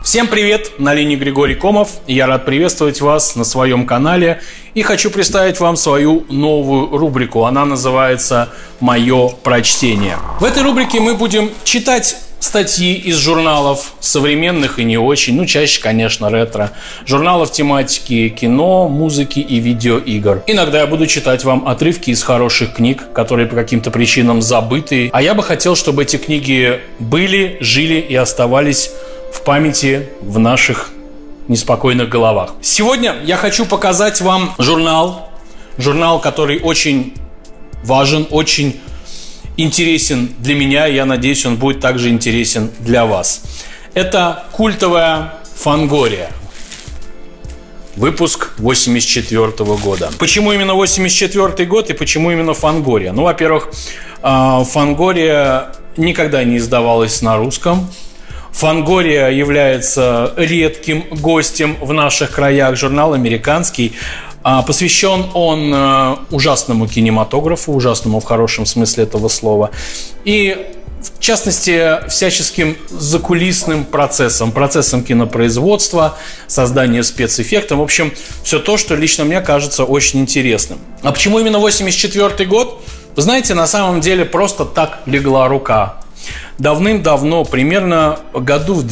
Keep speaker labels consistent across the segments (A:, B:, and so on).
A: Всем привет, на линии Григорий Комов. Я рад приветствовать вас на своем канале и хочу представить вам свою новую рубрику. Она называется «Мое прочтение». В этой рубрике мы будем читать статьи из журналов современных и не очень, чаще, конечно, ретро. Журналов тематики кино, музыки и видеоигр. Иногда я буду читать вам отрывки из хороших книг, которые по каким-то причинам забыты. А я бы хотел, чтобы эти книги были, жили и оставались в памяти в наших неспокойных головах. Сегодня я хочу показать вам журнал, который очень важен, очень интересен для меня, и я надеюсь, он будет также интересен для вас. Это культовая «Фангория». Выпуск 1984 года. Почему именно 1984 год и почему именно «Фангория»? Во-первых, «Фангория» никогда не издавалась на русском. «Фангория» является редким гостем в наших краях. Журнал американский. Посвящен он ужасному кинематографу, ужасному в хорошем смысле этого слова. И, в частности, всяческим закулисным процессом кинопроизводства, создания спецэффектов. В общем, все то, что лично мне кажется очень интересным. А почему именно 1984 год? Вы знаете, на самом деле просто так легла рука. Давным-давно, примерно году в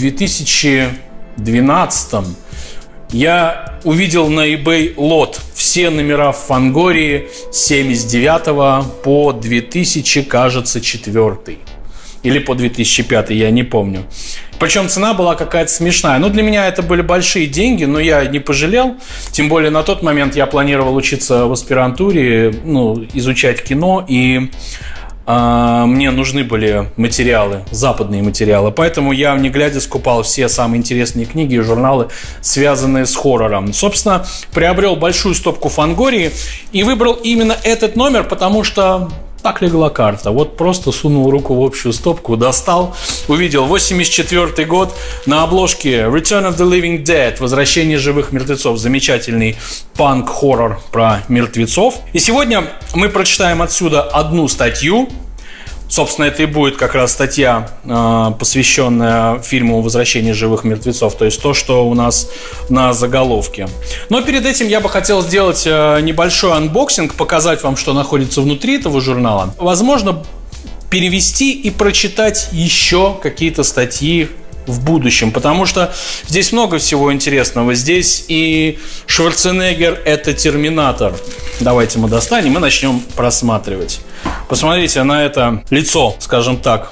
A: 2012, я увидел на eBay лот. Все номера в «Фангории» с 79 по 2000, кажется, 4 или по 2005, я не помню. Причем цена была какая-то смешная. Для меня это были большие деньги, но я не пожалел. Тем более на тот момент я планировал учиться в аспирантуре, изучать кино, и мне нужны были материалы, западные материалы. Поэтому я, не глядя, скупал все самые интересные книги и журналы, связанные с хоррором. Собственно, приобрел большую стопку «Фангории» и выбрал именно этот номер, потому что так легла карта. Просто сунул руку в общую стопку, достал, увидел 1984 год. На обложке Return of the Living Dead, Возвращение живых мертвецов. Замечательный панк-хоррор про мертвецов. И сегодня мы прочитаем отсюда одну статью. Собственно, это и будет как раз статья, посвященная фильму «Возвращение живых мертвецов», то есть то, что у нас на заголовке. Но перед этим я бы хотел сделать небольшой анбоксинг, показать вам, что находится внутри этого журнала. Возможно, перевести и прочитать еще какие-то статьи в будущем, потому что здесь много всего интересного. Здесь и Шварценеггер — это «Терминатор». Давайте мы достанем и начнем просматривать. Посмотрите на это лицо, скажем так.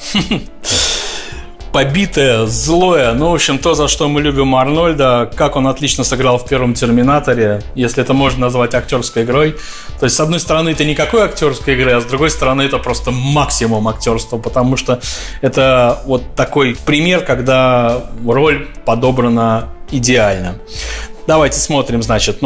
A: Побитое, злое. В общем, то, за что мы любим Арнольда, как он отлично сыграл в первом «Терминаторе», если это можно назвать актерской игрой. То есть, с одной стороны, это никакой актерской игры, а с другой стороны, это просто максимум актерства, потому что это такой пример, когда роль подобрана идеально. Давайте смотрим,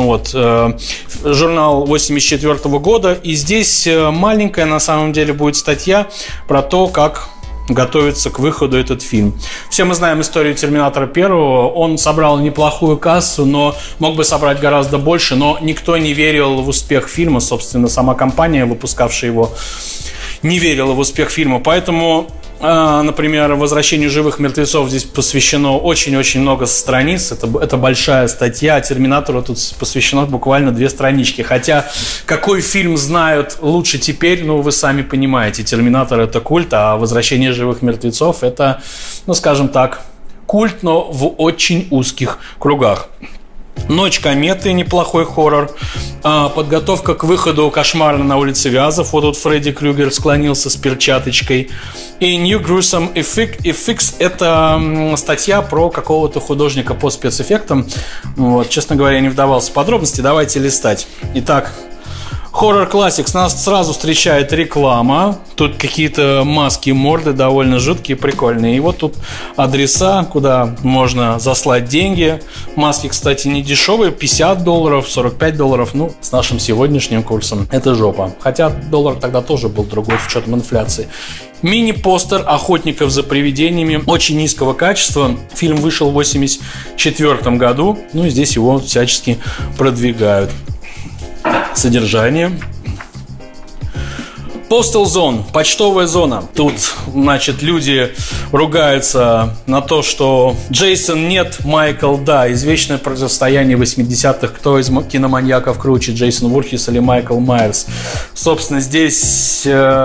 A: журнал 1984 года, и здесь маленькая, на самом деле, будет статья про то, как готовится к выходу этот фильм. Все мы знаем историю «Терминатора 1». Он собрал неплохую кассу, но мог бы собрать гораздо больше, но никто не верил в успех фильма. Собственно, сама компания, выпускавшая его, не верила в успех фильма. Поэтому, например, «Возвращению живых мертвецов» здесь посвящено очень-очень много страниц. Это большая статья. А «Терминатору» тут посвящено буквально 2 странички. Хотя, какой фильм знают лучше теперь, вы сами понимаете. «Терминатор» — это культ, а «Возвращение живых мертвецов» — это, скажем так, культ, но в очень узких кругах. «Ночь кометы» — неплохой хоррор. Подготовка к выходу «Кошмара на улице Вязов». Тут Фредди Крюгер склонился с перчаточкой. И «New Gruesome Effects» — это статья про какого-то художника по спецэффектам. Честно говоря, не вдавался в подробности. Давайте листать. Итак, Horror Classics. Нас сразу встречает реклама. Тут какие-то маски, морды довольно жуткие, прикольные. И тут адреса, куда можно заслать деньги. Маски, кстати, не дешевые. $50, $45. С нашим сегодняшним курсом это жопа. Хотя доллар тогда тоже был другой с учетом инфляции. Мини-постер «Охотников за привидениями» очень низкого качества. Фильм вышел в 1984 году. И здесь его всячески продвигают. Содержание. Postal Zone, почтовая зона. Тут, значит, люди ругаются на то, что Джейсон нет, Майкл да. Извечное противостояние 80-х. Кто из киноманьяков круче, Джейсон Voorhees или Майкл Майерс? Собственно, здесь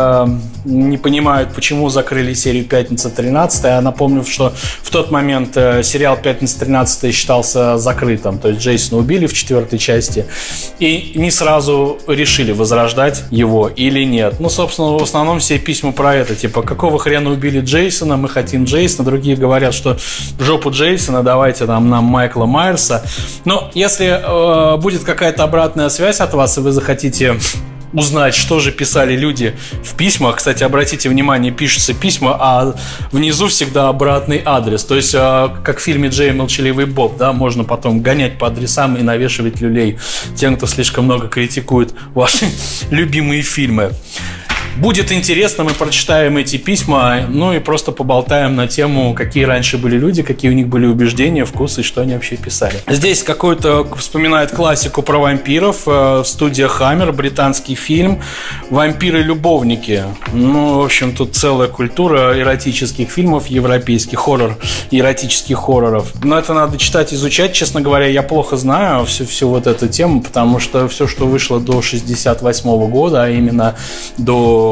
A: не понимают, почему закрыли серию «Пятница 13». Я напомню, что в тот момент сериал «Пятница 13» считался закрытым. То есть Джейсона убили в 4-й части. И не сразу решили, возрождать его или нет. Ну, собственно, в основном все письма про это. Типа, какого хрена убили Джейсона, мы хотим Джейсона. Другие говорят, что в жопу Джейсона, давайте нам Майкла Майерса. Но если будет какая-то обратная связь от вас, и вы захотите узнать, что же писали люди в письмах. Кстати, обратите внимание, пишутся письма, а внизу всегда обратный адрес. То есть, как в фильме «Джей и молчаливый Боб», да, можно потом гонять по адресам и навешивать люлей тем, кто слишком много критикует ваши любимые фильмы. Будет интересно, мы прочитаем эти письма, ну и просто поболтаем на тему, какие раньше были люди, какие у них были убеждения, вкусы, что они вообще писали. Здесь какой-то вспоминает классику про вампиров, студия Hammer, британский фильм «Вампиры-любовники». Ну, в общем, тут целая культура эротических фильмов, европейских хоррор, эротических хорроров. Но это надо читать, изучать, честно говоря, я плохо знаю всю вот эту тему, потому что все, что вышло до 68 года, а именно до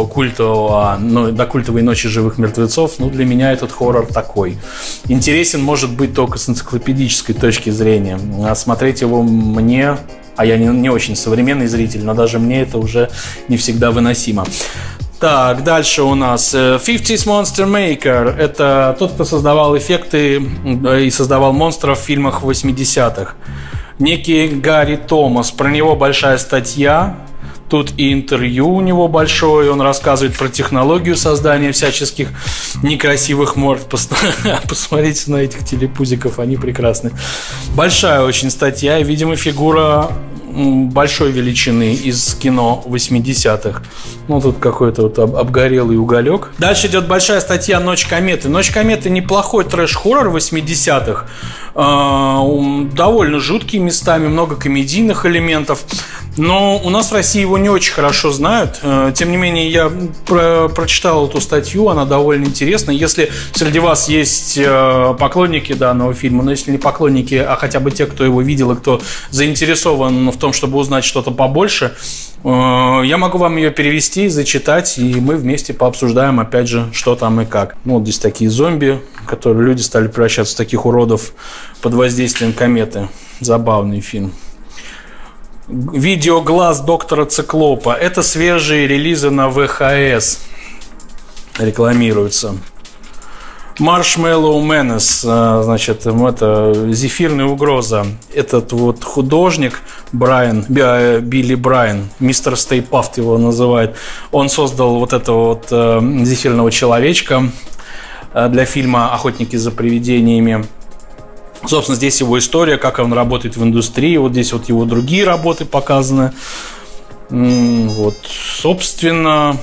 A: культовой «Ночи живых мертвецов», ну, для меня этот хоррор такой. Интересен, может быть, только с энциклопедической точки зрения. А смотреть его мне, а я не очень современный зритель, но даже мне это уже не всегда выносимо. Так, дальше у нас 50's Monster Maker. Это тот, кто создавал эффекты и создавал монстров в фильмах 80-х. Некий Гарри Томас. Про него большая статья. Тут и интервью у него большое, он рассказывает про технологию создания всяческих некрасивых морд. Посмотрите на этих телепузиков, они прекрасны. Большая очень статья, видимо, фигура большой величины из кино 80-х. Ну, тут какой-то вот обгорелый уголек. Дальше идет большая статья «Ночь кометы». «Ночь кометы» неплохой трэш-хоррор 80-х. Довольно жуткий местами, много комедийных элементов. Но у нас в России его не очень хорошо знают. Тем не менее, я прочитал эту статью, она довольно интересная. Если среди вас есть поклонники данного фильма, но если не поклонники, а хотя бы те, кто его видел и кто заинтересован в том, чтобы узнать что-то побольше, я могу вам ее перевести, зачитать, и мы вместе пообсуждаем, опять же, что там и как. Ну, вот здесь такие зомби, которые люди стали превращаться в таких уродов под воздействием кометы. Забавный фильм. Видео «Глаз доктора Циклопа». Это свежие релизы на ВХС. Рекламируются. Marshmallow Menace, значит, это «Зефирная угроза». Этот вот художник Билли Брайан, мистер Стейпафт его называют, он создал вот этого вот зефирного человечка для фильма «Охотники за привидениями». Собственно, здесь его история, как он работает в индустрии. Вот здесь вот его другие работы показаны. Вот, собственно,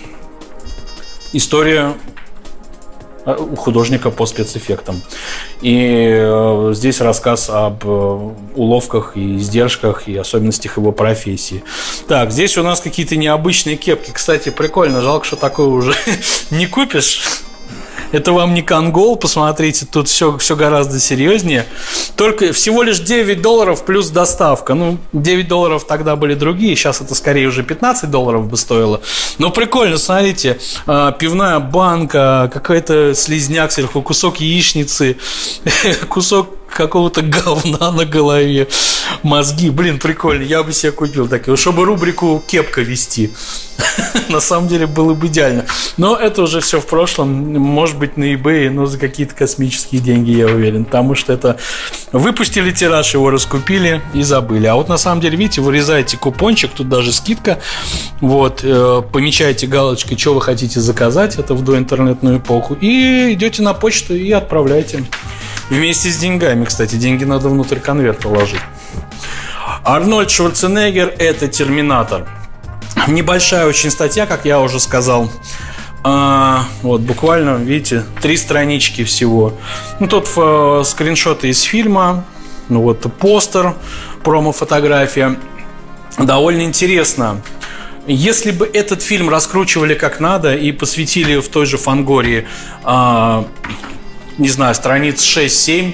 A: история у художника по спецэффектам. И здесь рассказ об уловках и издержках и особенностях его профессии. Так, здесь у нас какие-то необычные кепки. Кстати, прикольно, жалко, что такое уже не купишь. Это вам не Кангол, посмотрите, тут все гораздо серьезнее. Только всего лишь $9 плюс доставка. Ну, $9 тогда были другие, сейчас это скорее уже $15 бы стоило. Но прикольно, смотрите, пивная банка, какой-то слизняк сверху, кусок яичницы, кусок какого-то говна на голове, мозги. Блин, прикольно, я бы себе купил такие, чтобы рубрику «Кепка» вести. На самом деле было бы идеально. Но это уже все в прошлом. Может быть, на eBay, но за какие-то космические деньги, я уверен. Потому что это выпустили тираж, его раскупили и забыли. А вот на самом деле, видите, вырезаете купончик, тут даже скидка. Вот, помечаете галочкой, что вы хотите заказать, это в доинтернетную эпоху, и идете на почту и отправляете. Вместе с деньгами, кстати. Деньги надо внутрь конверта ложить. Арнольд Шварценеггер – это «Терминатор». Небольшая очень статья, как я уже сказал. Вот, буквально, видите, 3 странички всего. Ну, тут скриншоты из фильма. Ну, вот постер, промо-фотография. Довольно интересно. Если бы этот фильм раскручивали как надо и посвятили в той же Фангории, не знаю, страниц 6-7,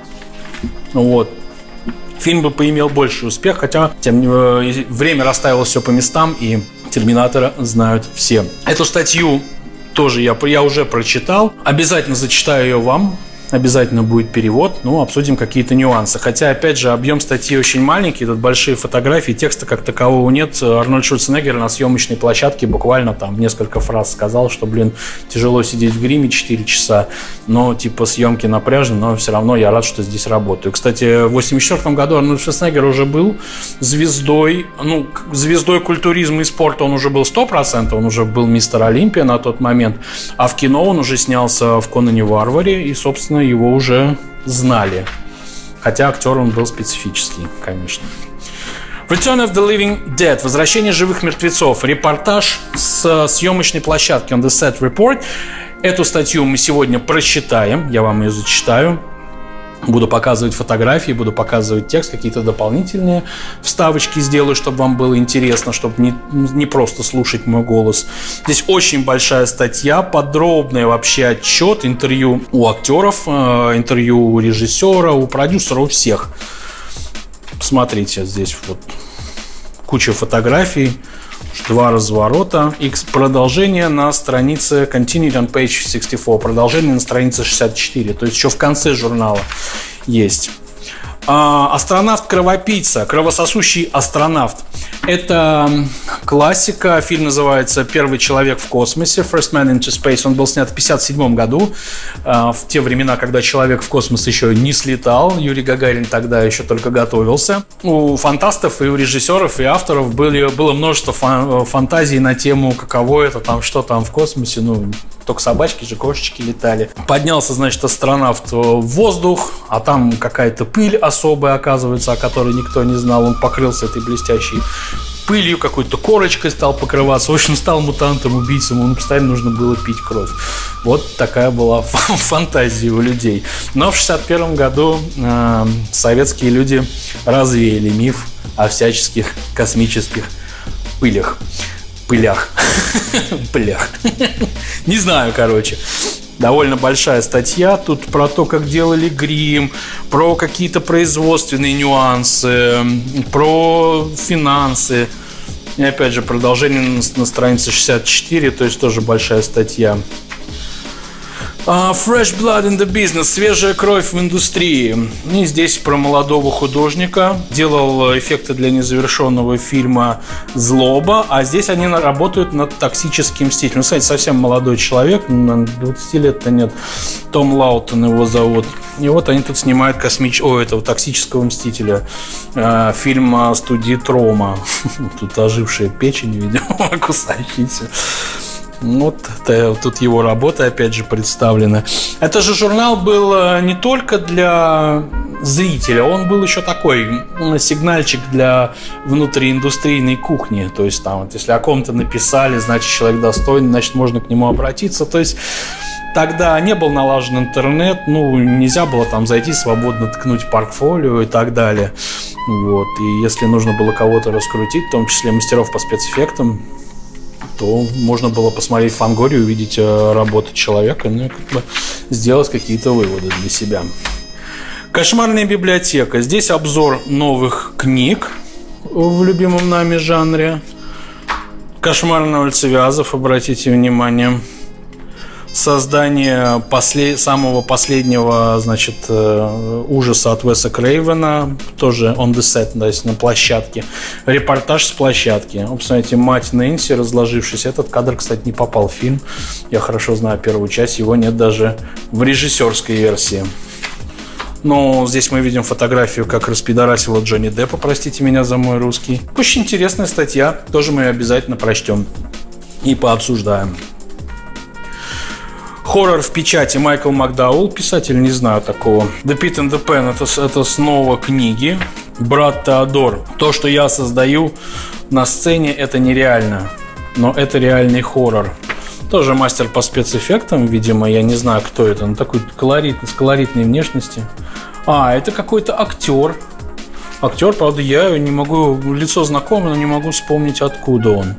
A: вот, фильм бы поимел больший успех, хотя время расставило все по местам, и Терминатора знают все. Эту статью тоже я уже прочитал. Обязательно зачитаю ее вам. Обязательно будет перевод, ну, обсудим какие-то нюансы. Хотя, опять же, объем статьи очень маленький, тут большие фотографии, текста как такового нет. Арнольд Шварценеггер на съемочной площадке буквально там несколько фраз сказал, что, тяжело сидеть в гриме 4 часа, но, типа, съемки напряжны, но все равно я рад, что здесь работаю. Кстати, в 1984 году Арнольд Шварценеггер уже был звездой, звездой культуризма и спорта он уже был 100%, он уже был мистер Олимпия на тот момент, а в кино он уже снялся в «Конане Варваре», и, собственно, его уже знали. Хотя актер он был специфический, конечно. Return of the Living Dead. Возвращение живых мертвецов. Репортаж с съемочной площадки on the set report. Эту статью мы сегодня прочитаем. Я вам ее зачитаю. Буду показывать фотографии, буду показывать текст, какие-то дополнительные вставочки сделаю, чтобы вам было интересно, чтобы не просто слушать мой голос. Здесь очень большая статья, подробный вообще отчет, интервью у актеров, интервью у режиссера, у продюсера, у всех. Смотрите, здесь вот куча фотографий, 2 разворота и продолжение на странице Continued on page 64, продолжение на странице 64, то есть еще в конце журнала есть. Астронавт-кровопийца, кровососущий астронавт. Это классика. Фильм называется «Первый человек в космосе», First Man into Space. Он был снят в 1957 году, в те времена, когда человек в космос еще не слетал. Юрий Гагарин тогда еще только готовился. У фантастов и у режиссеров и авторов было множество фантазий на тему, каково это, там, что там в космосе. Только собачки же, кошечки летали. Поднялся, значит, астронавт в воздух, а там какая-то пыль особая, оказывается, о которой никто не знал. Он покрылся этой блестящей пылью, какой-то корочкой стал покрываться. В общем, стал мутантом, убийцем. Ему постоянно нужно было пить кровь. Вот такая была фантазия у людей. Но в 1961 году советские люди развеяли миф о всяческих космических пылях. Не знаю, короче. Довольно большая статья. Тут про то, как делали грим, про какие-то производственные нюансы, про финансы. И опять же, продолжение на странице 64, то есть тоже большая статья. Fresh blood in the business, свежая кровь в индустрии. И здесь про молодого художника. Делал эффекты для незавершенного фильма «Злоба», а здесь они работают над «Токсическим мстителем». Кстати, совсем молодой человек, 20 лет-то нет. Том Лаутон его зовут. И вот они тут снимают этого «Токсического мстителя». Фильм студии Трома. Тут ожившая печень, видимо, кусающаяся. Вот тут его работа опять же представлена. Это же журнал был не только для зрителя, он был еще такой сигнальчик для внутрииндустрийной кухни. То есть там вот, если о ком-то написали, значит человек достойный, значит можно к нему обратиться. То есть тогда не был налажен интернет, нельзя было там зайти свободно ткнуть портфолио и так далее. Вот. И если нужно было кого-то раскрутить, в том числе мастеров по спецэффектам, то можно было посмотреть Фангорию, увидеть работу человека, и сделать какие-то выводы для себя. Кошмарная библиотека. Здесь обзор новых книг в любимом нами жанре. Кошмар на улице Вязов, обратите внимание. Создание самого последнего, значит, ужаса от Уэса Крейвена, тоже on the set, то есть на площадке. Репортаж с площадки. Посмотрите, мать Нэнси, разложившись. Этот кадр, кстати, не попал в фильм. Я хорошо знаю первую часть, его нет даже в режиссерской версии. Но здесь мы видим фотографию, как распидорасила Джонни Деппа, простите меня за мой русский. Очень интересная статья, тоже мы ее обязательно прочтем и пообсуждаем. Хоррор в печати. Майкл Макдаул, писатель, не знаю такого. The Pit and the Pen, это снова книги. Брат Теодор. То, что я создаю на сцене, это нереально, но это реальный хоррор. Тоже мастер по спецэффектам, видимо, я не знаю, кто это, но такой с колоритной внешности. Это какой-то актер. Актер, правда, я не могу, лицо знакомое, но не могу вспомнить, откуда он.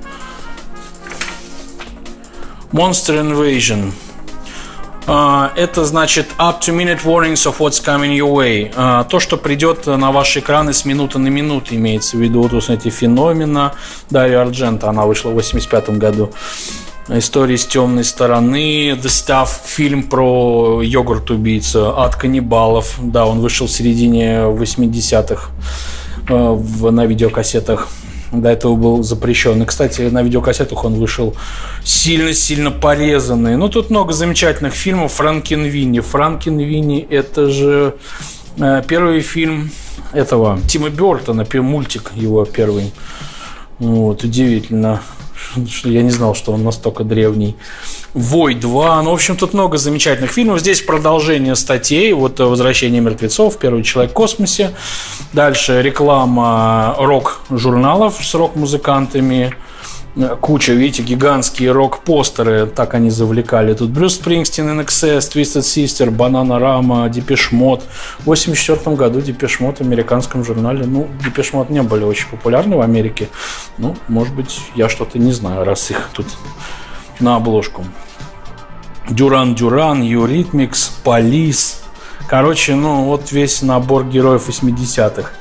A: Monster Invasion. Это значит up to minute warnings of what's coming your way. То, что придет на ваши экраны с минуты на минуту, имеется в виду. Вот эти феномена. Дарья Ардженто, она вышла в 85 году. Истории с темной стороны. The Stuff, фильм про йогурт-убийцу. Ад каннибалов. Да, он вышел в середине 80-х на видеокассетах. До этого был запрещен. И, кстати, на видеокассетах он вышел сильно-сильно порезанный. Ну, тут много замечательных фильмов. Франкенвини. Франкенвини – это же первый фильм этого Тима Бёртона, мультик его первый. Вот, удивительно. Я не знал, что он настолько древний. Вой 2. Ну, в общем, тут много замечательных фильмов. Здесь продолжение статей. Вот «Возвращение мертвецов», «Первый человек в космосе». Дальше реклама рок-журналов с рок-музыкантами. Куча, видите, гигантские рок-постеры. Так они завлекали. Тут Брюс Спрингстин, INXS, Twisted Sister, Бананарама, Депеш Мод. В 1984 году Депеш Мод в американском журнале. Ну, Депеш Мод не были очень популярны в Америке. Ну, может быть, я что-то не знаю, раз их тут на обложку. Дюран Дюран, Eurythmics, Police. Короче, ну, вот весь набор героев 80-х.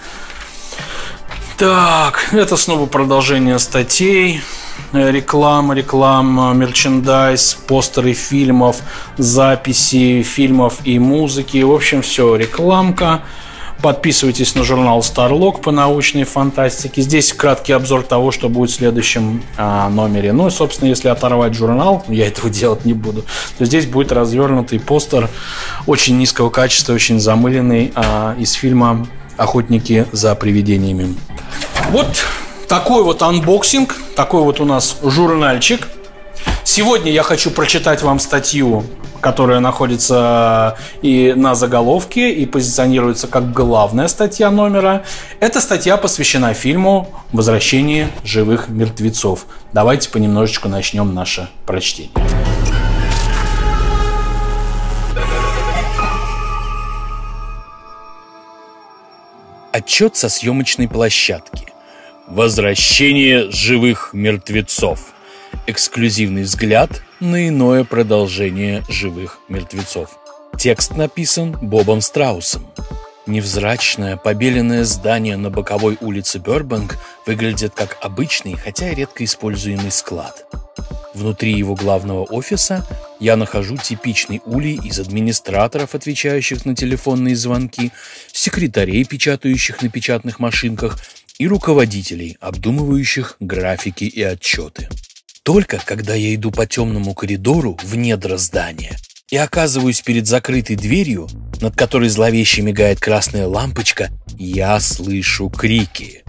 A: Так, это снова продолжение статей. Реклама, мерчендайз, постеры фильмов, записи фильмов и музыки. В общем, все, рекламка. Подписывайтесь на журнал Starlog по научной фантастике. Здесь краткий обзор того, что будет в следующем номере. Ну и, собственно, если оторвать журнал, я этого делать не буду, то здесь будет развернутый постер очень низкого качества, очень замыленный, из фильма «Охотники за привидениями». Вот такой вот анбоксинг, такой вот у нас журнальчик. Сегодня я хочу прочитать вам статью, которая находится и на заголовке, и позиционируется как главная статья номера. Эта статья посвящена фильму «Возвращение живых мертвецов». Давайте понемножечку начнем наше прочтение.
B: Отчет со съемочной площадки. «Возвращение живых мертвецов». Эксклюзивный взгляд на иное продолжение живых мертвецов. Текст написан Бобом Страусом. Невзрачное, побеленное здание на боковой улице Бёрбанк выглядит как обычный, хотя и редко используемый склад. Внутри его главного офиса я нахожу типичный улей из администраторов, отвечающих на телефонные звонки, секретарей, печатающих на печатных машинках, и руководителей, обдумывающих графики и отчеты. Только когда я иду по темному коридору в недра здания и оказываюсь перед закрытой дверью, над которой зловеще мигает красная лампочка, я слышу крики.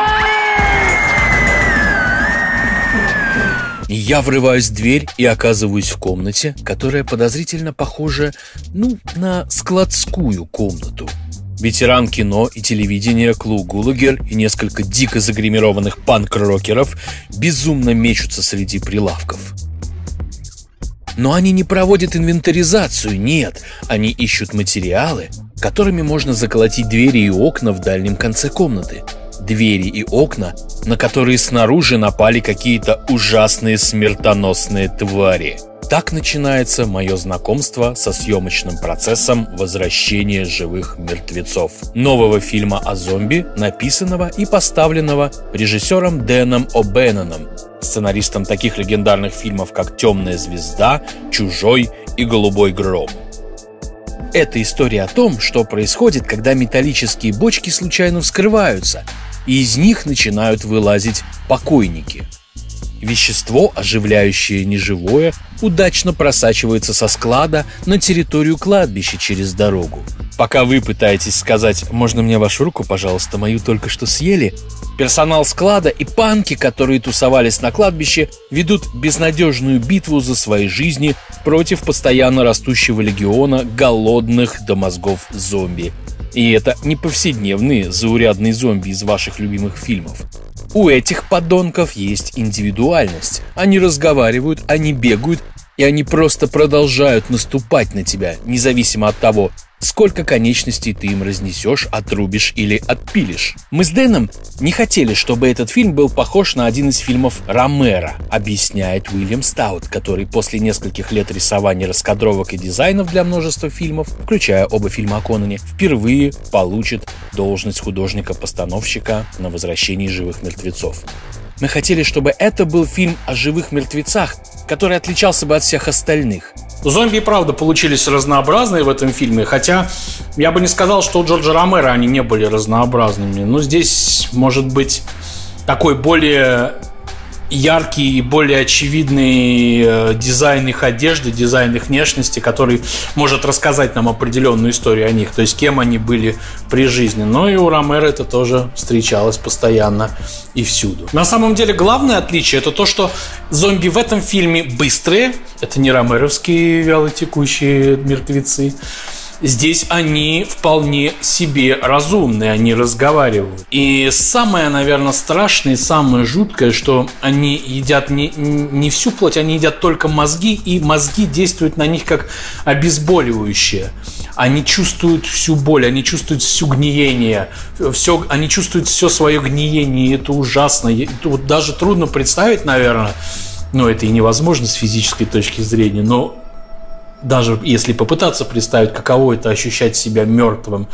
B: Я врываюсь в дверь и оказываюсь в комнате, которая подозрительно похожа, на складскую комнату. Ветеран кино и телевидения Клу Гулагер и несколько дико загримированных панк-рокеров безумно мечутся среди прилавков. Но они не проводят инвентаризацию, нет, они ищут материалы, которыми можно заколотить двери и окна в дальнем конце комнаты. Двери и окна, на которые снаружи напали какие-то ужасные смертоносные твари. Так начинается мое знакомство со съемочным процессом «Возвращение живых мертвецов», нового фильма о зомби, написанного и поставленного режиссером Дэном О'Бенноном, сценаристом таких легендарных фильмов, как «Темная звезда», «Чужой» и «Голубой гром». Это история о том, что происходит, когда металлические бочки случайно вскрываются, и из них начинают вылазить покойники. Вещество, оживляющее неживое, удачно просачивается со склада на территорию кладбища через дорогу. Пока вы пытаетесь сказать «можно мне вашу руку, пожалуйста, мою только что съели», персонал склада и панки, которые тусовались на кладбище, ведут безнадежную битву за свои жизни против постоянно растущего легиона голодных до мозгов зомби. И это не повседневные заурядные зомби из ваших любимых фильмов. У этих подонков есть индивидуальность. Они разговаривают, они бегают, и они просто продолжают наступать на тебя, независимо от того, сколько конечностей ты им разнесешь, отрубишь или отпилишь. Мы с Дэном не хотели, чтобы этот фильм был похож на один из фильмов Ромеро, объясняет Уильям Стаут, который после нескольких лет рисования раскадровок и дизайнов для множества фильмов, включая оба фильма о Конане, впервые получит должность художника-постановщика на «Возвращении живых мертвецов». Мы хотели, чтобы это был фильм о живых мертвецах, который отличался бы от всех остальных.
A: Зомби, правда, получились разнообразные в этом фильме, хотя я бы не сказал, что у Джорджа Ромеро они не были разнообразными. Но здесь, может быть, такой более яркий и более очевидный дизайн их одежды, дизайн их внешности, который может рассказать нам определенную историю о них, то есть кем они были при жизни. Но и у Ромеро это тоже встречалось постоянно и всюду. На самом деле главное отличие — это то, что зомби в этом фильме быстрые, это не ромеровские вялотекущие мертвецы. Здесь они вполне себе разумные, они разговаривают. И самое, наверное, страшное и самое жуткое, что они едят не всю плоть, они едят только мозги, и мозги действуют на них как обезболивающее. Они чувствуют всю боль, они чувствуют всю гниение, они чувствуют все свое гниение, и это ужасно. Это вот даже трудно представить, наверное, но это и невозможно с физической точки зрения, но даже если попытаться представить, каково это ощущать себя мертвым,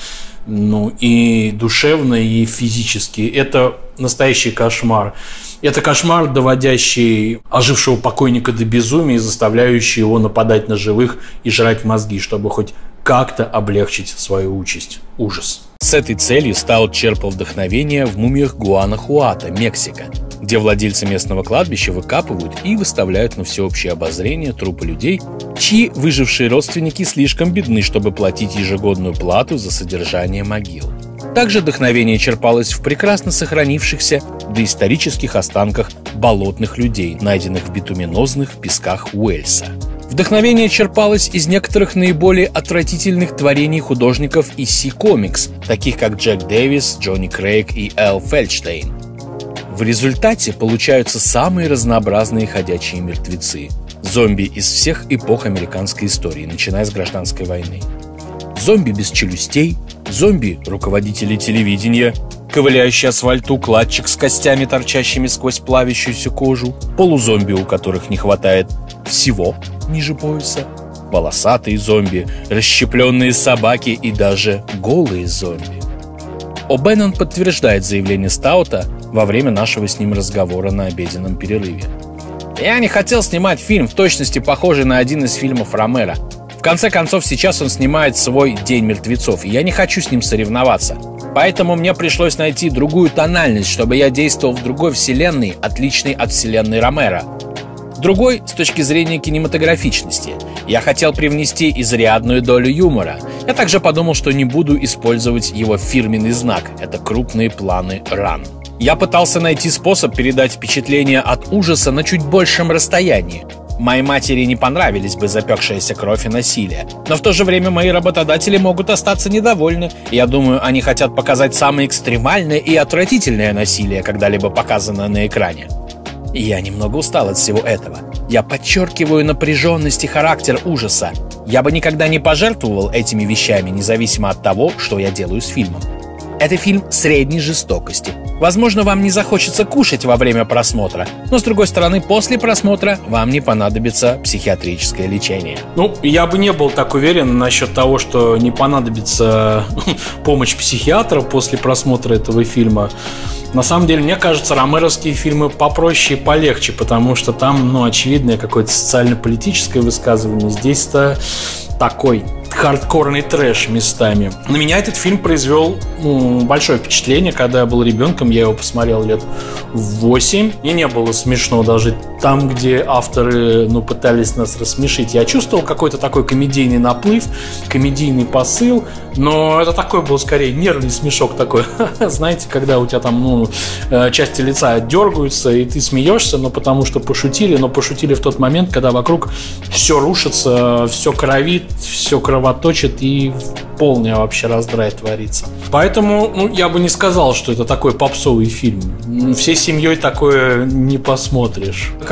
A: и душевно, и физически, это настоящий кошмар. Это кошмар, доводящий ожившего покойника до безумия и заставляющий его нападать на живых и жрать мозги, чтобы хоть как-то облегчить свою участь. Ужас.
B: С этой целью Стаут черпал вдохновение в мумиях Гуанахуато, Мексика, где владельцы местного кладбища выкапывают и выставляют на всеобщее обозрение трупы людей, чьи выжившие родственники слишком бедны, чтобы платить ежегодную плату за содержание могил. Также вдохновение черпалось в прекрасно сохранившихся доисторических останках болотных людей, найденных в битуминозных песках Уэльса. Вдохновение черпалось из некоторых наиболее отвратительных творений художников EC Comics, таких как Джек Дэвис, Джонни Крейг и Эл Фельдштейн. В результате получаются самые разнообразные ходячие мертвецы. Зомби из всех эпох американской истории, начиная с гражданской войны. Зомби без челюстей, зомби руководители телевидения, ковыляющий асфальтоукладчик с костями, торчащими сквозь плавящуюся кожу, полузомби, у которых не хватает всего ниже пояса, волосатые зомби, расщепленные собаки и даже голые зомби. О'Беннон подтверждает заявление Стаута во время нашего с ним разговора на обеденном перерыве. «Я не хотел снимать фильм в точности похожий на один из фильмов Ромеро. В конце концов, сейчас он снимает свой «День мертвецов», и я не хочу с ним соревноваться. Поэтому мне пришлось найти другую тональность, чтобы я действовал в другой вселенной, отличной от вселенной Ромеро. Другой с точки зрения кинематографичности. Я хотел привнести изрядную долю юмора. Я также подумал, что не буду использовать его фирменный знак – это крупные планы ран. Я пытался найти способ передать впечатление от ужаса на чуть большем расстоянии. Моей матери не понравились бы запекшаяся кровь и насилие. Но в то же время мои работодатели могут остаться недовольны. Я думаю, они хотят показать самое экстремальное и отвратительное насилие, когда-либо показанное на экране. И я немного устал от всего этого. Я подчеркиваю напряженность и характер ужаса. Я бы никогда не пожертвовал этими вещами, независимо от того, что я делаю с фильмом. Это фильм средней жестокости. Возможно, вам не захочется кушать во время просмотра, но, с другой стороны, после просмотра вам не понадобится психиатрическое лечение.
A: Я бы не был так уверен насчет того, что не понадобится помощь психиатра после просмотра этого фильма. На самом деле, мне кажется, ромеровские фильмы попроще и полегче, потому что там, очевидное какое-то социально-политическое высказывание. Здесь-то такой хардкорный трэш местами. На меня этот фильм произвел большое впечатление, когда я был ребенком. Я его посмотрел лет в 8. Мне не было смешно даже там, где авторы пытались нас рассмешить. Я чувствовал какой-то такой комедийный наплыв, комедийный посыл, но это такой был скорее нервный смешок такой. Знаете, когда у тебя там части лица дергаются, и ты смеешься, потому что пошутили, но пошутили в тот момент, когда вокруг все рушится, все кровит, все кровоточит и полный вообще раздрай творится. Поэтому, я бы не сказал, что это такой попсовый фильм. Всей семьей такое не посмотришь.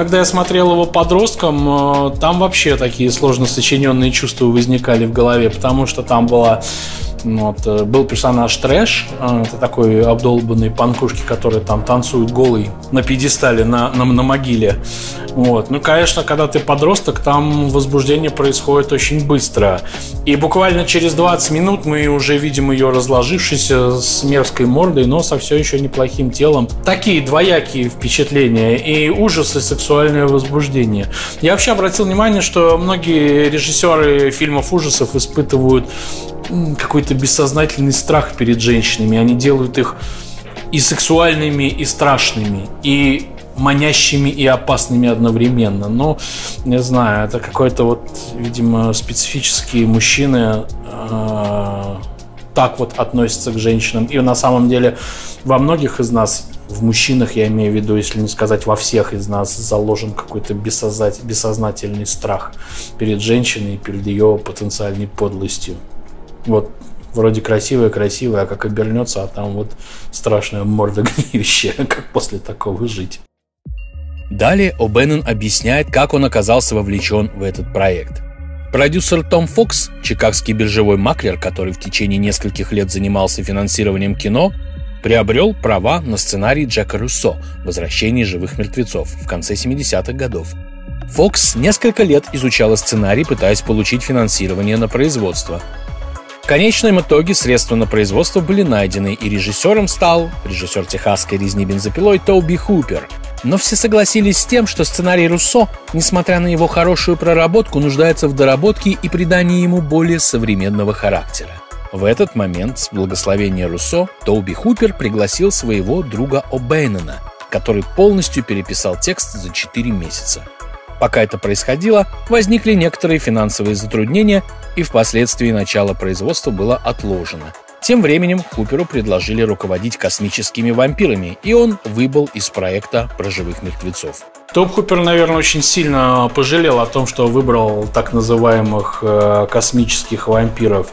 A: когда я смотрел его подростком, там вообще такие сложно сочиненные чувства возникали в голове, потому что там был персонаж Трэш, это такой обдолбанный панкушки, который там танцует голый на пьедестале на могиле. Ну, конечно, когда ты подросток, там возбуждение происходит очень быстро. И буквально через 20 минут мы уже видим ее разложившейся с мерзкой мордой, но со все еще неплохим телом. Такие двоякие впечатления, и ужас, и сексуальное возбуждение. Я вообще обратил внимание, что многие режиссеры фильмов ужасов испытывают какой-то бессознательный страх перед женщинами. Они делают их и сексуальными, и страшными, и манящими, и опасными одновременно. Но, не знаю, это какой-то видимо, специфические мужчины так относятся к женщинам. И на самом деле во многих из нас, в мужчинах, я имею в виду, если не сказать во всех из нас, заложен какой-то бессознательный страх перед женщиной и перед ее потенциальной подлостью. Вроде красивая, а как обернется, а там страшная морда гниющая. Как после такого жить?
B: Далее О'Беннон объясняет, как он оказался вовлечен в этот проект. Продюсер Том Фокс, чикагский биржевой маклер, который в течение нескольких лет занимался финансированием кино, приобрел права на сценарий Джека Руссо «Возвращение живых мертвецов» в конце 70-х годов. Фокс несколько лет изучал сценарий, пытаясь получить финансирование на производство. В конечном итоге средства на производство были найдены, и режиссером стал режиссер техасской резни бензопилой Тоби Хупер. Но все согласились с тем, что сценарий Руссо, несмотря на его хорошую проработку, нуждается в доработке и придании ему более современного характера. В этот момент, с благословения Руссо, Тоби Хупер пригласил своего друга О'Беннона, который полностью переписал текст за 4 месяца. Пока это происходило, возникли некоторые финансовые затруднения, и впоследствии начало производства было отложено. Тем временем Хуперу предложили руководить космическими вампирами, и он выбыл из проекта про живых мертвецов.
A: Том Хупер, наверное, очень сильно пожалел о том, что выбрал так называемых космических вампиров.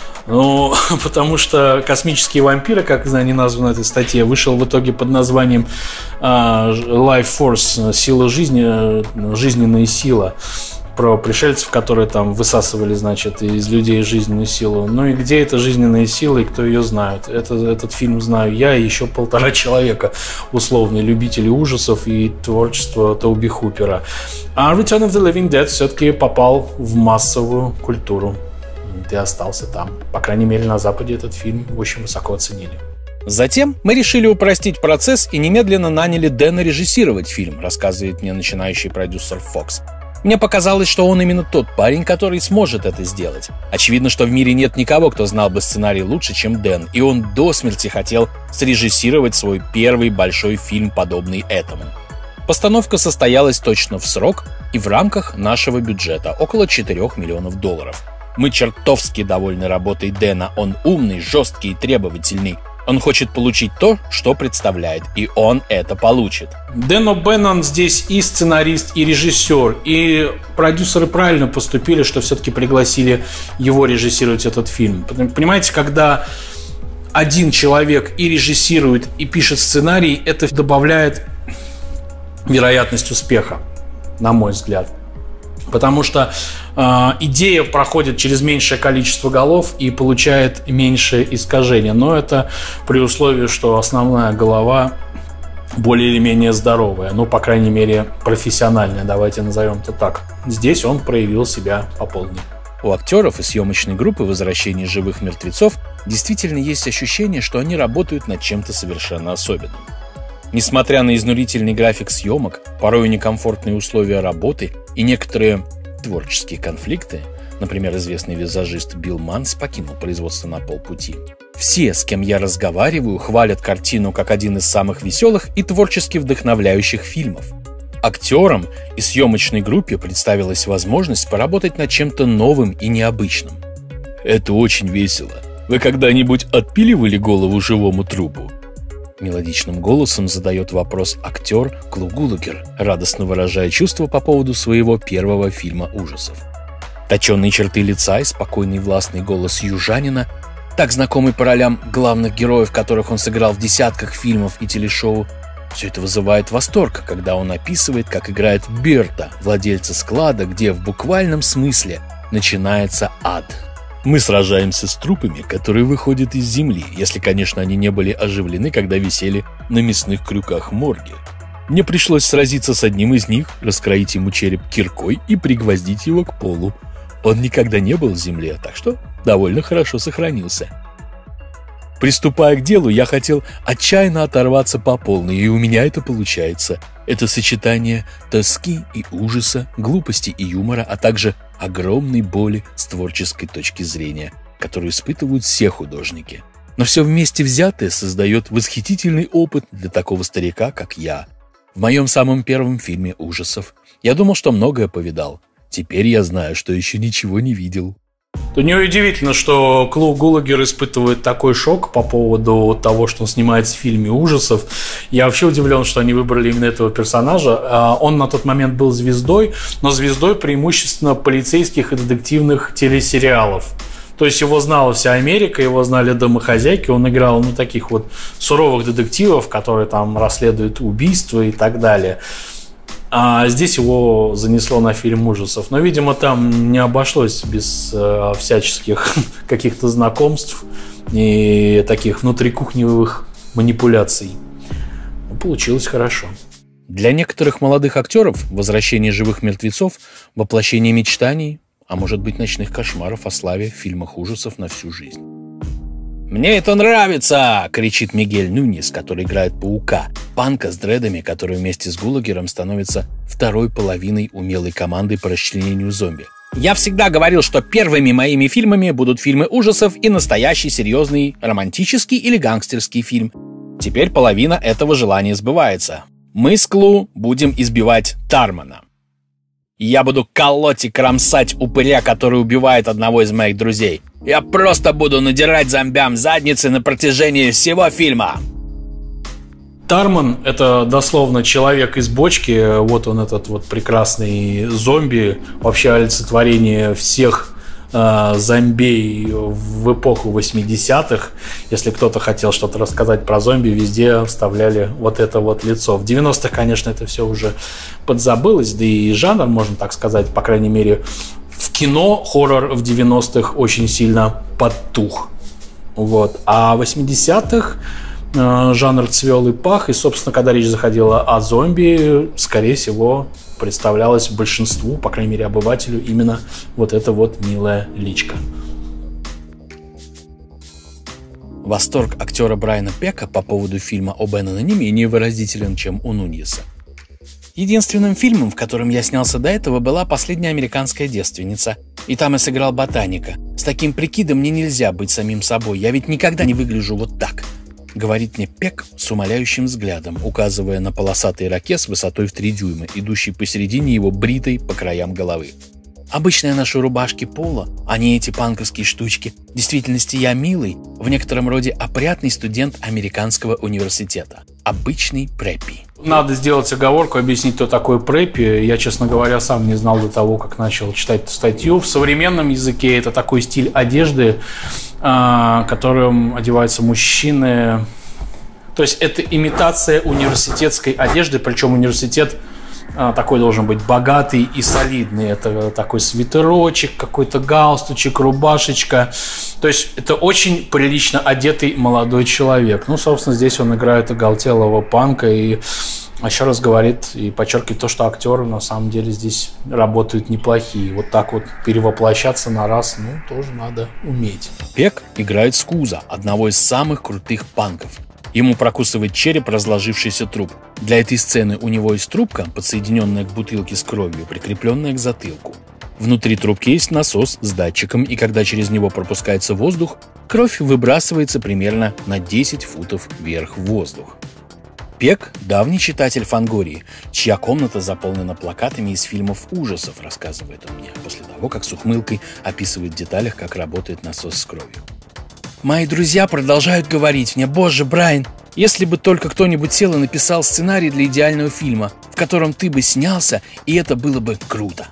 A: Потому что «Космические вампиры», как они названы в этой статье, вышел в итоге под названием Life Force, сила жизни, жизненная сила, про пришельцев, которые там высасывали, из людей жизненную силу. Ну и где эта жизненная сила, и кто ее знает? Этот фильм знаю я и еще 1,5 человека, условные любители ужасов и творчества Тоби Хупера. А Return of the Living Dead все-таки попал в массовую культуру. И остался там. По крайней мере, на Западе этот фильм очень высоко оценили.
B: Затем мы решили упростить процесс и немедленно наняли Дэна режиссировать фильм, рассказывает мне начинающий продюсер Фокс. Мне показалось, что он именно тот парень, который сможет это сделать. Очевидно, что в мире нет никого, кто знал бы сценарий лучше, чем Дэн, и он до смерти хотел срежиссировать свой первый большой фильм, подобный этому. Постановка состоялась точно в срок и в рамках нашего бюджета, около $4 миллионов. Мы чертовски довольны работой Дэна, он умный, жесткий и требовательный. Он хочет получить то, что представляет, и он это получит.
A: Дэн О'Беннон здесь и сценарист, и режиссер, и продюсеры правильно поступили, что все-таки пригласили его режиссировать этот фильм. Понимаете, когда один человек и режиссирует, и пишет сценарий, это добавляет вероятность успеха, на мой взгляд. Потому что идея проходит через меньшее количество голов и получает меньшее искажение. Но это при условии, что основная голова более или менее здоровая. Ну, по крайней мере, профессиональная, давайте назовем это так. Здесь он проявил себя по полной.
B: У актеров и съемочной группы «Возвращение живых мертвецов» действительно есть ощущение, что они работают над чем-то совершенно особенным. Несмотря на изнурительный график съемок, порой некомфортные условия работы и некоторые творческие конфликты, например, известный визажист Билл Манс покинул производство на полпути. Все, с кем я разговариваю, хвалят картину как один из самых веселых и творчески вдохновляющих фильмов. Актерам и съемочной группе представилась возможность поработать над чем-то новым и необычным. «Это очень весело. Вы когда-нибудь отпиливали голову живому трупу?» Мелодичным голосом задает вопрос актер Клу Гулагер, радостно выражая чувства по поводу своего первого фильма ужасов. Точенные черты лица и спокойный властный голос южанина, так знакомый по ролям главных героев, которых он сыграл в десятках фильмов и телешоу, Все это вызывает восторг, когда он описывает, как играет Берта, владельца склада, где в буквальном смысле начинается ад. Мы сражаемся с трупами, которые выходят из земли, если, конечно, они не были оживлены, когда висели на мясных крюках морге. Мне пришлось сразиться с одним из них, раскроить ему череп киркой и пригвоздить его к полу. Он никогда не был в земле, так что довольно хорошо сохранился. Приступая к делу, я хотел отчаянно оторваться по полной, и у меня это получается. Это сочетание тоски и ужаса, глупости и юмора, а также огромной боли с творческой точки зрения, которую испытывают все художники. Но все вместе взятое создает восхитительный опыт для такого старика, как я. В моем самом первом фильме ужасов я думал, что многое повидал. Теперь я знаю, что еще ничего не видел.
A: То неудивительно, что Клу Гулагер испытывает такой шок по поводу того, что он снимается в фильме ужасов. Я вообще удивлен, что они выбрали именно этого персонажа. Он на тот момент был звездой, но звездой преимущественно полицейских и детективных телесериалов. То есть его знала вся Америка, его знали домохозяйки, он играл таких вот суровых детективов, которые там расследуют убийства и так далее. А здесь его занесло на фильм ужасов. Но, видимо, там не обошлось без всяческих каких-то знакомств и таких внутрикухневых манипуляций. Но получилось хорошо.
B: Для некоторых молодых актеров возвращение живых мертвецов – воплощение мечтаний, а может быть ночных кошмаров о славе в фильмах ужасов на всю жизнь. «Мне это нравится!» — кричит Мигель Нуньес, который играет паука, панка с дредами, который вместе с Гулагером становится второй половиной умелой команды по расчленению зомби. «Я всегда говорил, что первыми моими фильмами будут фильмы ужасов и настоящий серьезный романтический или гангстерский фильм. Теперь половина этого желания сбывается. Мы с Клу будем избивать Тармана. Я буду колоть и кромсать упыря, который убивает одного из моих друзей. Я просто буду надирать зомбям задницы на протяжении всего фильма».
A: Тарман — это дословно человек из бочки. Вот он, этот вот прекрасный зомби, вообще олицетворение всех зомбей в эпоху 80-х. Если кто-то хотел что-то рассказать про зомби, везде вставляли вот это вот лицо. В 90-х, конечно, это все уже подзабылось, да и жанр, можно так сказать, по крайней мере, в кино хоррор в 90-х очень сильно подтух. Вот. А в 80-х жанр цвел и пах, и, собственно, когда речь заходила о зомби, скорее всего, представлялось большинству, по крайней мере, обывателю, именно вот эта вот милая личка.
B: Восторг актера Брайана Пека по поводу фильма О'Беннона не менее выразителен, чем у Нуньеса. Единственным фильмом, в котором я снялся до этого, была «Последняя американская девственница». И там я сыграл ботаника. С таким прикидом мне нельзя быть самим собой. Я ведь никогда не выгляжу вот так. Говорит мне Пек с умоляющим взглядом, указывая на полосатый ракет с высотой в 3 дюйма, идущий посередине его бритой по краям головы. Обычно я ношу рубашки поло, а не эти панковские штучки. В действительности я милый, в некотором роде опрятный студент американского университета. Обычный преппи.
A: Надо сделать оговорку, объяснить, кто такой преппи. Я, честно говоря, сам не знал до того, как начал читать эту статью. В современном языке это такой стиль одежды, которым одеваются мужчины. То есть это имитация университетской одежды, причем университет такой должен быть богатый и солидный. Это такой свитерочек, какой-то галстучек, рубашечка. То есть это очень прилично одетый молодой человек. Ну, собственно, здесь он играет оголтелого панка и еще раз говорит и подчеркивает то, что актеры на самом деле здесь работают неплохие. Вот так вот перевоплощаться на раз, тоже надо уметь.
B: Пек играет Скуза, одного из самых крутых панков. Ему прокусывает череп разложившийся труп. Для этой сцены у него есть трубка, подсоединенная к бутылке с кровью, прикрепленная к затылку. Внутри трубки есть насос с датчиком, и когда через него пропускается воздух, кровь выбрасывается примерно на 10 футов вверх в воздух. Пек – давний читатель Фангории, чья комната заполнена плакатами из фильмов ужасов, рассказывает он мне, после того, как с ухмылкой описывает в деталях, как работает насос с кровью. Мои друзья продолжают говорить мне: «Боже, Брайан, если бы только кто-нибудь сел и написал сценарий для идеального фильма, в котором ты бы снялся, и это было бы круто».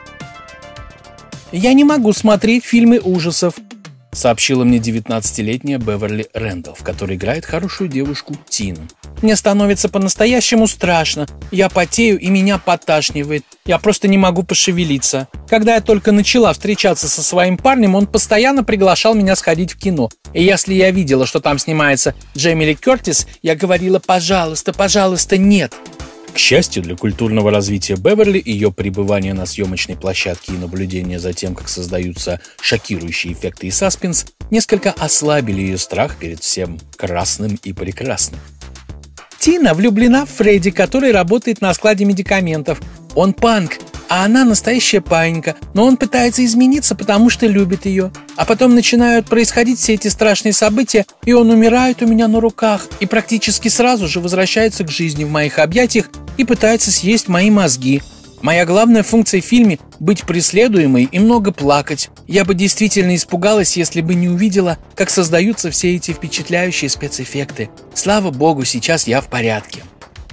B: «Я не могу смотреть фильмы ужасов», — сообщила мне 19-летняя Беверли Рэндалф, которая играет хорошую девушку Тину.
C: Мне становится по-настоящему страшно. Я потею, и меня подташнивает. Я просто не могу пошевелиться. Когда я только начала встречаться со своим парнем, он постоянно приглашал меня сходить в кино. И если я видела, что там снимается Джейми Ли Кертис, я говорила: пожалуйста, пожалуйста, нет.
B: К счастью для культурного развития Беверли, ее пребывание на съемочной площадке и наблюдение за тем, как создаются шокирующие эффекты и саспенс, несколько ослабили ее страх перед всем красным и прекрасным.
C: Тина влюблена в Фредди, который работает на складе медикаментов. Он панк, а она настоящая паинька, но он пытается измениться, потому что любит ее. А потом начинают происходить все эти страшные события, и он умирает у меня на руках и практически сразу же возвращается к жизни в моих объятиях и пытается съесть мои мозги. Моя главная функция в фильме – быть преследуемой и много плакать. Я бы действительно испугалась, если бы не увидела, как создаются все эти впечатляющие спецэффекты. Слава богу, сейчас я в порядке.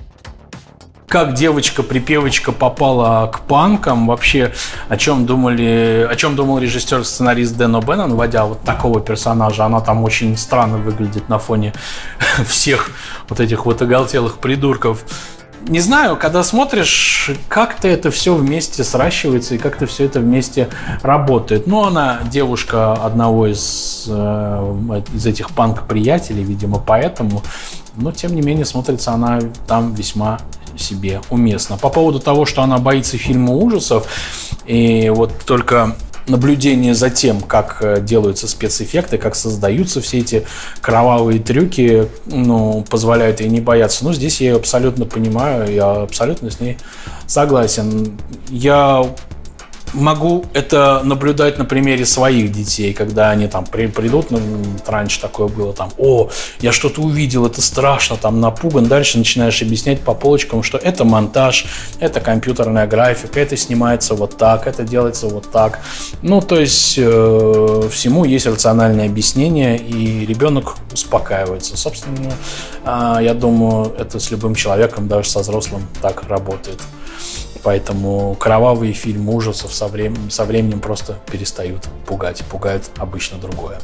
A: Как девочка-припевочка попала к панкам, вообще о чем думал режиссер-сценарист Дэн О'Беннон, вводя вот такого персонажа. Она там очень странно выглядит на фоне всех вот этих вот оголтелых придурков. Не знаю, когда смотришь, как-то это все вместе сращивается и как-то все это вместе работает. Но она девушка одного из этих панк-приятелей, видимо, поэтому. Но, тем не менее, смотрится она там весьма себе уместно. По поводу того, что она боится фильма ужасов, и вот только наблюдение за тем, как делаются спецэффекты, как создаются все эти кровавые трюки, позволяют ей не бояться. Но здесь я ее абсолютно понимаю, я абсолютно с ней согласен. Я могу это наблюдать на примере своих детей, когда они там придут, раньше такое было, там: о, я что-то увидел, это страшно, там напуган. Дальше начинаешь объяснять по полочкам, что это монтаж, это компьютерная графика, это снимается вот так, это делается вот так. То есть всему есть рациональное объяснение, и ребенок успокаивается. Собственно, я думаю, это с любым человеком, даже со взрослым, так работает. Поэтому кровавые фильмы ужасов со временем просто перестают пугать. Пугает обычно другое.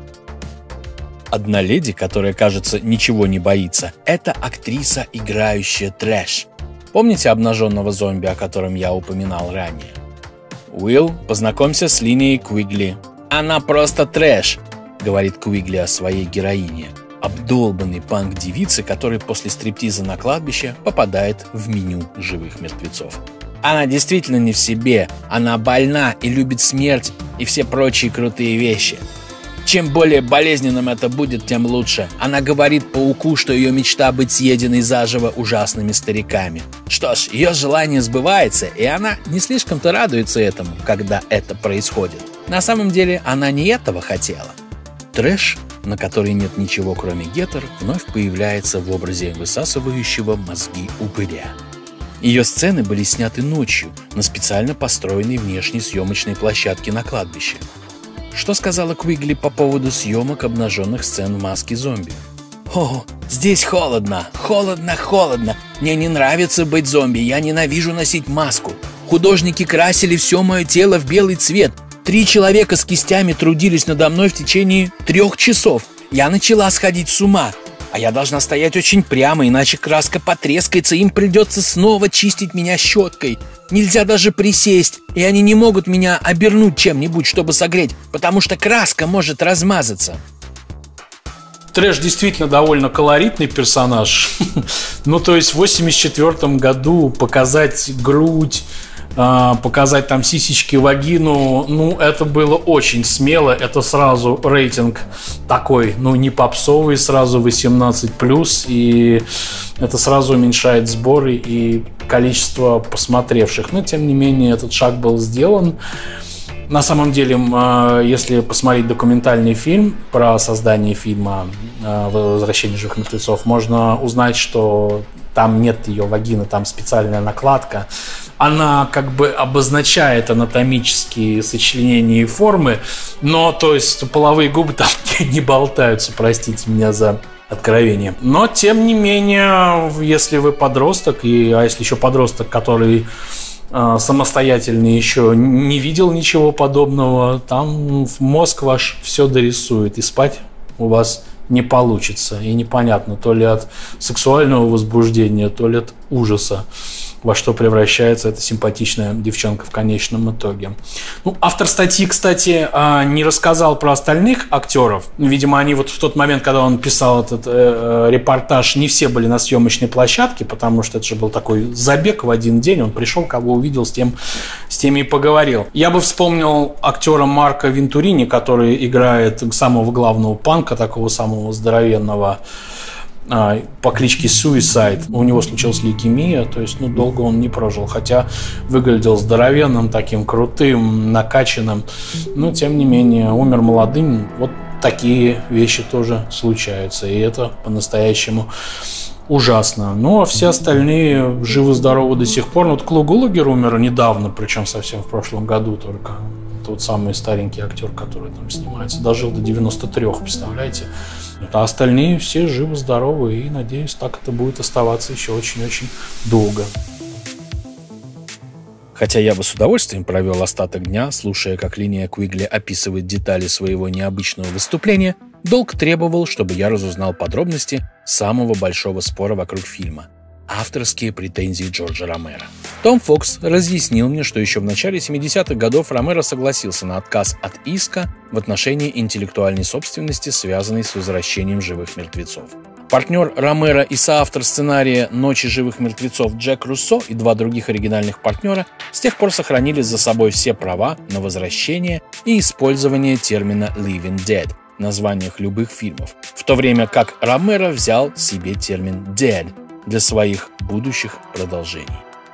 B: Одна леди, которая, кажется, ничего не боится, это актриса, играющая трэш. Помните обнаженного зомби, о котором я упоминал ранее? Уилл, познакомься с Линией Квигли. Она просто трэш, говорит Квигли о своей героине. Обдолбанной панк-девицы, которая после стриптиза на кладбище попадает в меню живых мертвецов. Она действительно не в себе, она больна и любит смерть и все прочие крутые вещи. Чем более болезненным это будет, тем лучше. Она говорит пауку, что ее мечта быть съеденной заживо ужасными стариками. Что ж, ее желание сбывается, и она не слишком-то радуется этому, когда это происходит. На самом деле она не этого хотела. Трэш, на который нет ничего кроме гетер, вновь появляется в образе высасывающего мозги упыря. Ее сцены были сняты ночью на специально построенной внешней съемочной площадке на кладбище. Что сказала Квигли по поводу съемок обнаженных сцен в маске зомби? «О, здесь холодно, холодно, холодно. Мне не нравится быть зомби, я ненавижу носить маску. Художники красили все мое тело в белый цвет. 3 человека с кистями трудились надо мной в течение 3 часов. Я начала сходить с ума. А я должна стоять очень прямо, иначе краска потрескается, им придется снова чистить меня щеткой. Нельзя даже присесть, и они не могут меня обернуть чем-нибудь, чтобы согреть, потому что краска может размазаться».
A: Трэш действительно довольно колоритный персонаж. То есть в 1984 году показать грудь, показать там сисечки, вагину, это было очень смело. Это сразу рейтинг такой, не попсовый, сразу 18+, и это сразу уменьшает сборы и количество посмотревших. Но тем не менее этот шаг был сделан. На самом деле, если посмотреть документальный фильм про создание фильма «Возвращение живых мертвецов», можно узнать, что там нет ее вагины, там специальная накладка. Она как бы обозначает анатомические сочленения и формы, но, то есть, половые губы там не болтаются, простите меня за откровение. Но, тем не менее, если вы подросток, а если еще подросток, который самостоятельно еще не видел ничего подобного, там мозг ваш все дорисует, и спать у вас не получится. И непонятно, то ли от сексуального возбуждения, то ли от ужаса, во что превращается эта симпатичная девчонка в конечном итоге. Ну, автор статьи, кстати, не рассказал про остальных актеров. Видимо, они вот в тот момент, когда он писал этот репортаж, не все были на съемочной площадке, потому что это же был такой забег в один день. Он пришел, кого увидел, с теми и поговорил. Я бы вспомнил актера Марко Вентурини, который играет самого главного панка, такого самого здоровенного, по кличке Suicide. У него случилась лейкемия, то есть, долго он не прожил, хотя выглядел здоровенным, таким крутым, накачанным, но, тем не менее, умер молодым. Вот такие вещи тоже случаются, и это по-настоящему ужасно. Ну, а все остальные живы-здоровы до сих пор. Вот Клу Гулагер умер недавно, причем совсем в прошлом году только. Тот самый старенький актер, который там снимается, дожил до 93, представляете? А остальные все живы-здоровы, и, надеюсь, так это будет оставаться еще очень-очень долго.
B: Хотя я бы с удовольствием провел остаток дня, слушая, как Линия Квигли описывает детали своего необычного выступления, долг требовал, чтобы я разузнал подробности самого большого спора вокруг фильма – авторские претензии Джорджа Ромеро. Том Фокс разъяснил мне, что еще в начале 70-х годов Ромеро согласился на отказ от иска в отношении интеллектуальной собственности, связанной с возвращением живых мертвецов. Партнер Ромеро и соавтор сценария «Ночи живых мертвецов» Джек Руссо и два других оригинальных партнера с тех пор сохранили за собой все права на возвращение и использование термина «Living Dead» в названиях любых фильмов, в то время как Ромеро взял себе термин «Dead» для своих будущих продолжений.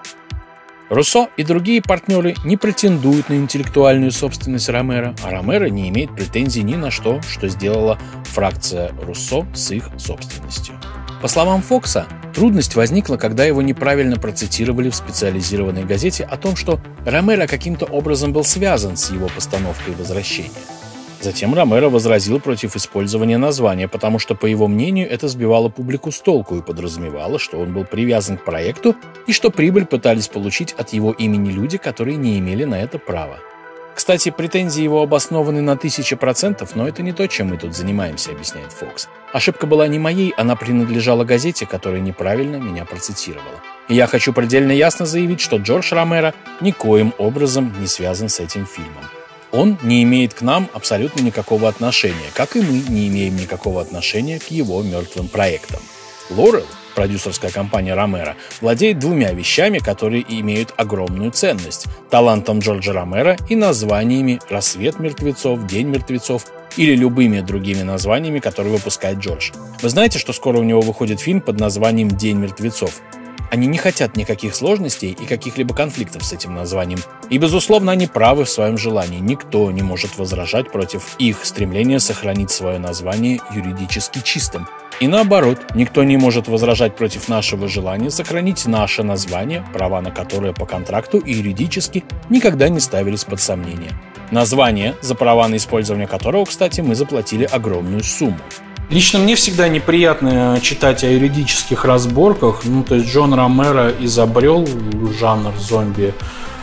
B: Руссо и другие партнеры не претендуют на интеллектуальную собственность Ромеро, а Ромеро не имеет претензий ни на что, что сделала фракция Руссо с их собственностью. По словам Фокса, трудность возникла, когда его неправильно процитировали в специализированной газете о том, что Ромеро каким-то образом был связан с его постановкой «Возвращения». Затем Ромеро возразил против использования названия, потому что, по его мнению, это сбивало публику с толку и подразумевало, что он был привязан к проекту и что прибыль пытались получить от его имени люди, которые не имели на это права. Кстати, претензии его обоснованы на 1000%, но это не то, чем мы тут занимаемся, объясняет Фокс. Ошибка была не моей, она принадлежала газете, которая неправильно меня процитировала. И я хочу предельно ясно заявить, что Джордж Ромеро никоим образом не связан с этим фильмом. Он не имеет к нам абсолютно никакого отношения, как и мы не имеем никакого отношения к его мертвым проектам. Laurel, продюсерская компания Ромеро, владеет двумя вещами, которые имеют огромную ценность – талантом Джорджа Ромеро и названиями «Рассвет мертвецов», «День мертвецов» или любыми другими названиями, которые выпускает Джордж. Вы знаете, что скоро у него выходит фильм под названием «День мертвецов»? Они не хотят никаких сложностей и каких-либо конфликтов с этим названием. И, безусловно, они правы в своем желании. Никто не может возражать против их стремления сохранить свое название юридически чистым. И наоборот, никто не может возражать против нашего желания сохранить наше название, права на которое по контракту и юридически никогда не ставились под сомнение. Название, за права на использование которого, кстати, мы заплатили огромную сумму.
A: Лично мне всегда неприятно читать о юридических разборках. То есть Джон Ромеро изобрел жанр зомби,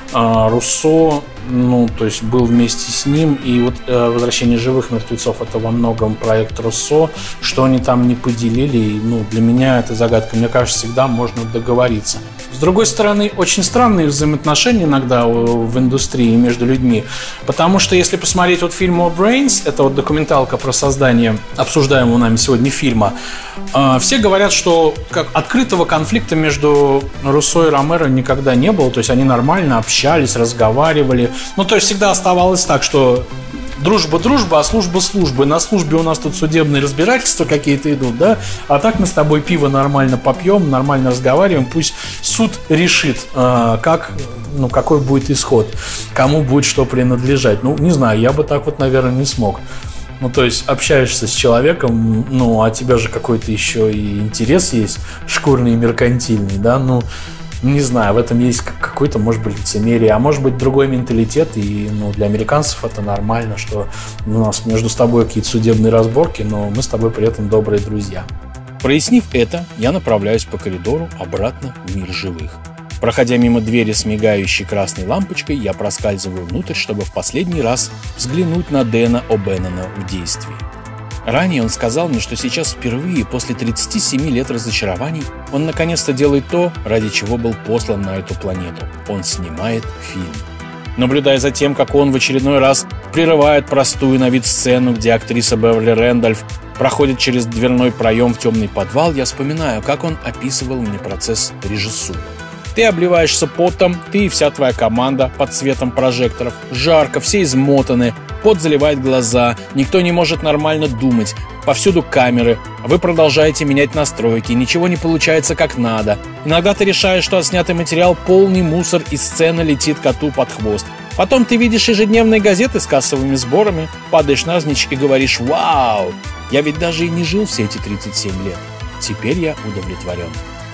A: а Руссо, то есть был вместе с ним. И вот «Возвращение живых мертвецов» — это во многом проект Руссо. Что они там не поделили, для меня это загадка. Мне кажется, всегда можно договориться. С другой стороны, очень странные взаимоотношения иногда в индустрии между людьми, потому что если посмотреть фильм «More Brains», это документалка про создание обсуждаемого нами сегодня фильма, все говорят, что открытого конфликта между Руссо и Ромеро никогда не было, то есть они нормально общались, разговаривали, то есть всегда оставалось так, что дружба, а служба службы. На службе у нас тут судебные разбирательства какие-то идут, да? А так мы с тобой пиво нормально попьем, нормально разговариваем. Пусть суд решит, какой будет исход, кому будет что принадлежать. Не знаю, я бы так наверное, не смог. То есть общаешься с человеком, а у тебя же какой-то еще и интерес есть, шкурный и меркантильный, да? Не знаю, в этом есть какой-то, может быть, лицемерие, а может быть, другой менталитет, и для американцев это нормально, что у нас между собой какие-то судебные разборки, но мы с тобой при этом добрые друзья.
B: Прояснив это, я направляюсь по коридору обратно в мир живых. Проходя мимо двери с мигающей красной лампочкой, я проскальзываю внутрь, чтобы в последний раз взглянуть на Дэна О'Беннона в действии. Ранее он сказал мне, что сейчас впервые после 37 лет разочарований он наконец-то делает то, ради чего был послан на эту планету. Он снимает фильм. Наблюдая за тем, как он в очередной раз прерывает простую на вид сцену, где актриса Беверли Рэндольф проходит через дверной проем в темный подвал, я вспоминаю, как он описывал мне процесс режиссуры. Ты обливаешься потом, ты и вся твоя команда под светом прожекторов. Жарко, все измотаны, пот заливает глаза, никто не может нормально думать. Повсюду камеры, а вы продолжаете менять настройки, ничего не получается как надо. Иногда ты решаешь, что отснятый материал полный мусор и сцена летит коту под хвост. Потом ты видишь ежедневные газеты с кассовыми сборами, падаешь навзничь и говоришь: «Вау! Я ведь даже и не жил все эти 37 лет. Теперь я удовлетворен».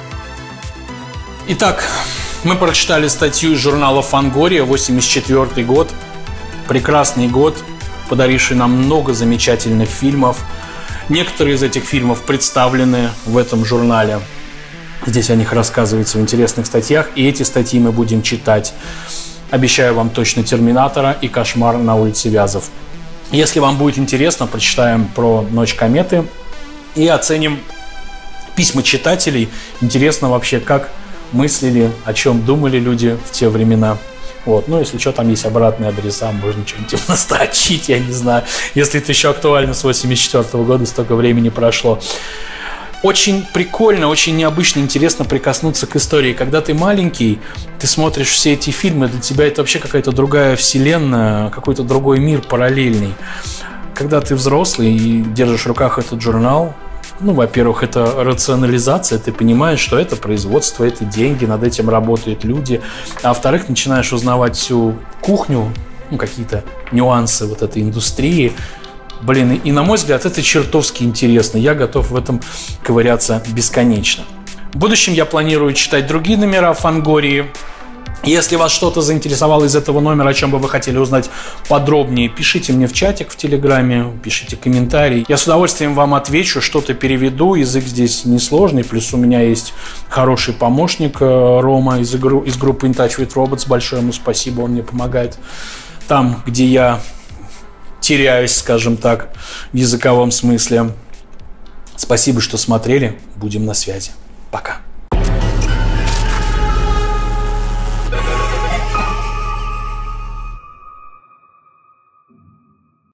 A: Итак, мы прочитали статью из журнала «Фангория», 1984 год. Прекрасный год, подаривший нам много замечательных фильмов. Некоторые из этих фильмов представлены в этом журнале. Здесь о них рассказывается в интересных статьях, и эти статьи мы будем читать. Обещаю вам точно «Терминатора» и «Кошмар на улице Вязов». Если вам будет интересно, прочитаем про «Ночь кометы» и оценим письма читателей. Интересно вообще, как мыслили, о чем думали люди в те времена. Вот. Ну, если что, там есть обратные адреса, можно что-нибудь настрочить, я не знаю. Если это еще актуально с 1984 года, столько времени прошло. Очень прикольно, очень необычно, интересно прикоснуться к истории. Когда ты маленький, ты смотришь все эти фильмы, для тебя это вообще какая-то другая вселенная, какой-то другой мир параллельный. Когда ты взрослый и держишь в руках этот журнал, ну, во-первых, это рационализация, ты понимаешь, что это производство, это деньги, над этим работают люди. А во-вторых, начинаешь узнавать всю кухню, ну, какие-то нюансы вот этой индустрии. Блин, и на мой взгляд, это чертовски интересно. Я готов в этом ковыряться бесконечно. В будущем я планирую читать другие номера «Фангории». Если вас что-то заинтересовало из этого номера, о чем бы вы хотели узнать подробнее, пишите мне в чатик в Телеграме, пишите комментарий. Я с удовольствием вам отвечу, что-то переведу. Язык здесь несложный, плюс у меня есть хороший помощник Рома из группы In Touch with Robots. Большое ему спасибо, он мне помогает там, где я теряюсь, скажем так, в языковом смысле. Спасибо, что смотрели. Будем на связи. Пока.